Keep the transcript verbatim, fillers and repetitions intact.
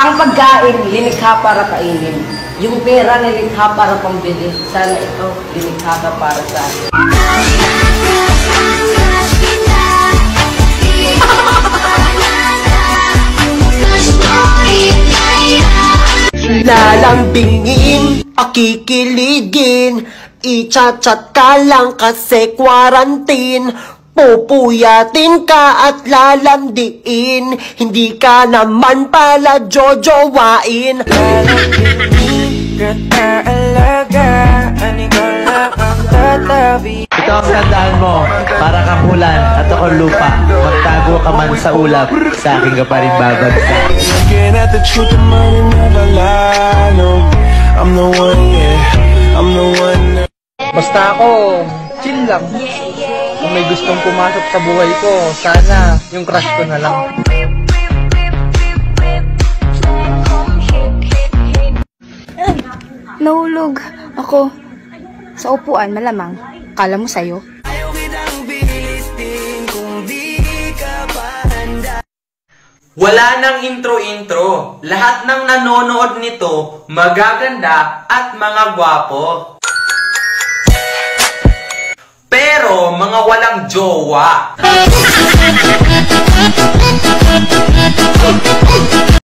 Ang pagkain, lilikha para kainin. Yung pera, lilikha para pambili. Sana ito, lilikha ka para sa akin. Lalambingin, pakikiligin, i-chat-chat ka lang kasi quarantine. Pupuyatin ka at lalandiin, hindi ka naman pala jojowain. Ito ang tandaan mo, para kang ulan at ako lupa. Magtago ka man sa ulap, sa akin ka pa rin babagsak. Basta ako, chill lang. Kung may gustong pumasok sa buhay ko, sana yung crush ko na lang. Nahulog ako sa upuan, malamang. Kala mo sa'yo? Wala nang intro-intro. Lahat ng nanonood nito, magaganda at mga gwapo. Pero mga walang jowa.